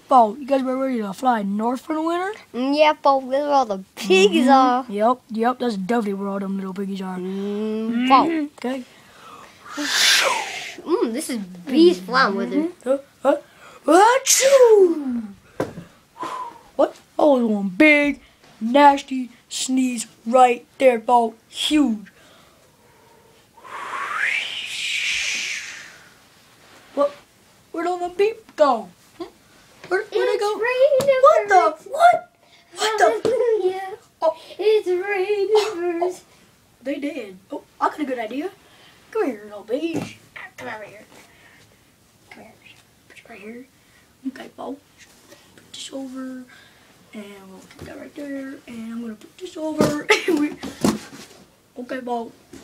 Bo, you guys ready to fly north for the winter? Yeah, Bo, that's where all the pigs are. Yep, that's definitely where all them little piggies are. Bo. Okay. This is beast flying with it. Achoo! What? Oh, there's one big, nasty sneeze right there, Bo. Huge. What? Where'd all the beep go? Where'd they go? What the? What? What the? Hallelujah. Oh. It's raining birds. They did. Oh, I got a good idea. Come here, little piggies. Come over here. Come here. Put you right here. Okay, Bo. Put this over. And we'll put that right there. And I'm going to put this over. Okay, Bo.